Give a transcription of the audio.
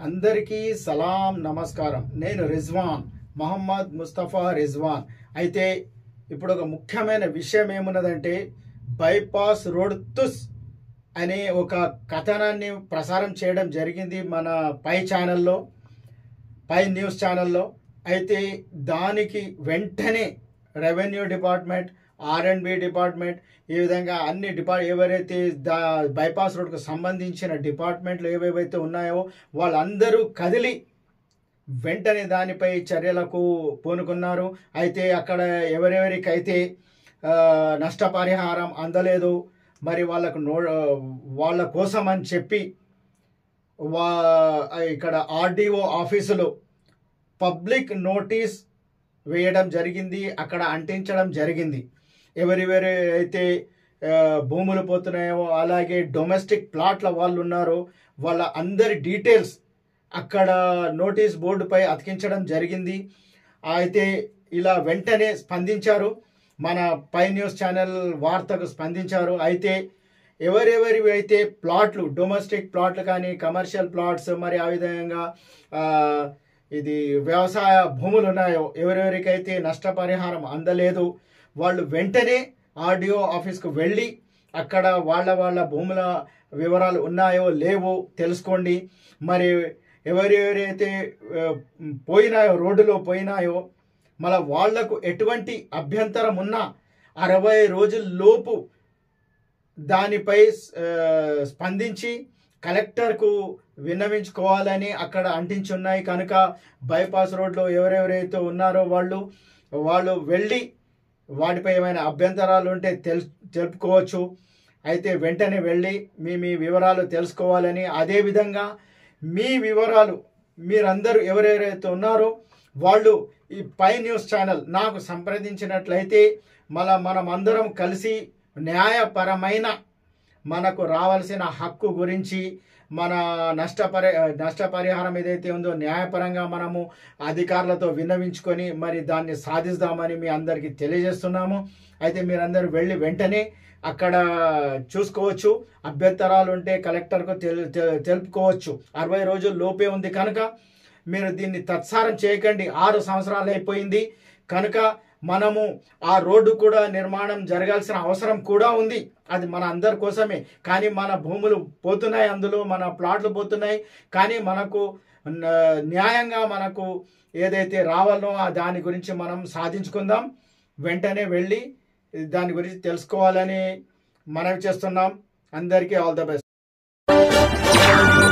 అందరికీ సలాం నమస్కారం. నేను రిజ్వాన్ మొహమ్మద్ ముస్తఫా రిజ్వాన్. అయితే ఇప్పుడు ఒక ముఖ్యమైన విషయం ఏమున్నదంటే, బైపాస్ రోడ్ తుస్ అనే ఒక కథనాన్ని ప్రసారం చేయడం జరిగింది మన పై ఛానల్లో, పై న్యూస్ ఛానల్లో. అయితే దానికి వెంటనే రెవెన్యూ డిపార్ట్మెంట్, R&B డిపార్ట్మెంట్, ఈ విధంగా అన్ని ఎవరైతే బైపాస్ రోడ్కు సంబంధించిన డిపార్ట్మెంట్లు ఏవేవైతే ఉన్నాయో వాళ్ళందరూ కదిలి వెంటనే దానిపై చర్యలకు పూనుకున్నారు. అయితే అక్కడ ఎవరెవరికైతే నష్టపరిహారం అందలేదు, మరి వాళ్ళ కోసం అని చెప్పి ఇక్కడ RDO ఆఫీసులో పబ్లిక్ నోటీస్ వేయడం జరిగింది, అక్కడ అంటించడం జరిగింది. ఎవరెవరైతే భూములు పోతున్నాయో, అలాగే డొమెస్టిక్ ప్లాట్ల వాళ్ళు ఉన్నారో వాళ్ళ అందరి డీటెయిల్స్ అక్కడ నోటీస్ బోర్డుపై అతికించడం జరిగింది. అయితే ఇలా వెంటనే స్పందించారు, మన పై న్యూస్ ఛానల్ వార్తకు స్పందించారు. అయితే ఎవరెవరి అయితే ప్లాట్లు, డొమెస్టిక్ ప్లాట్లు కానీ కమర్షియల్ ప్లాట్స్, మరి ఆ విధంగా ఇది వ్యవసాయ భూములు ఉన్నాయో, ఎవరెవరికైతే నష్టపరిహారం అందలేదు వాళ్ళు వెంటనే RDO ఆఫీస్కు వెళ్ళి అక్కడ వాళ్ళ భూముల వివరాలు ఉన్నాయో లేవో తెలుసుకోండి. మరి ఎవరెవరైతే పోయినాయో, రోడ్డులో పోయినాయో, మళ్ళీ వాళ్లకు ఎటువంటి అభ్యంతరం ఉన్నా 60 రోజుల్లోపు దానిపై స్పందించి కలెక్టర్కు విన్నవించుకోవాలని అక్కడ అంటించున్నాయి. కనుక బైపాస్ రోడ్లో ఎవరెవరైతే ఉన్నారో వాళ్ళు వెళ్ళి వాటిపై ఏమైనా అభ్యంతరాలు ఉంటే తెలుపుకోవచ్చు. అయితే వెంటనే వెళ్ళి మీ వివరాలు తెలుసుకోవాలని, అదేవిధంగా మీ వివరాలు మీరందరూ ఎవరెవరైతే ఉన్నారో వాళ్ళు ఈ పై న్యూస్ ఛానల్ నాకు సంప్రదించినట్లయితే మనం అందరం కలిసి న్యాయపరమైన మనకు రావాల్సిన హక్కు గురించి, మన నష్టపరిహారం ఏదైతే ఉందో న్యాయపరంగా మనము అధికారులతో విన్నవించుకొని మరి దాన్ని సాధిస్తామని మీ అందరికీ తెలియజేస్తున్నాము. అయితే మీరందరూ వెళ్ళి వెంటనే అక్కడ చూసుకోవచ్చు. అభ్యంతరాలు ఉంటే కలెక్టర్కు తెలుపుకోవచ్చు. 60 రోజుల లోపే ఉంది కనుక మీరు దీన్ని తత్సారం చేయకండి. 6 సంవత్సరాలు అయిపోయింది కనుక మనము ఆ రోడ్డు కూడా నిర్మాణం జరగాల్సిన అవసరం కూడా ఉంది. అది మన అందరి కోసమే. కానీ మన భూములు పోతున్నాయి, అందులో మన ప్లాట్లు పోతున్నాయి. కానీ మనకు న్యాయంగా మనకు ఏదైతే రావాలో దాని గురించి మనం సాధించుకుందాం. వెంటనే వెళ్ళి దాని గురించి తెలుసుకోవాలని మనవి చేస్తున్నాం. అందరికీ ఆల్ ద బెస్ట్.